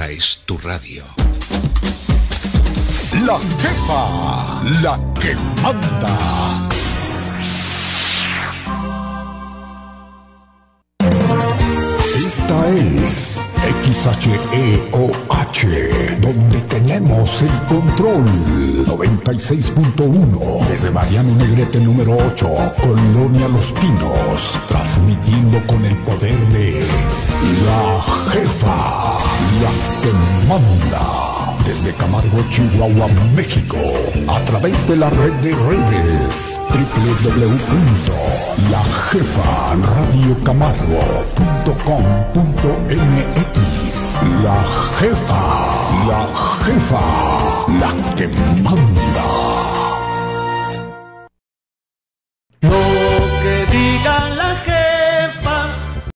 Esta es tu radio. La jefa, la que manda. Esta es XHEOH, donde tenemos el control. 96.1 desde Mariano Negrete número 8, Colonia Los Pinos, transmitiendo con el poder de la jefa, la que manda. Desde Camargo, Chihuahua, México, a través de la red de redes www.lajefaradiocamargo.com.mx. La jefa, la que manda.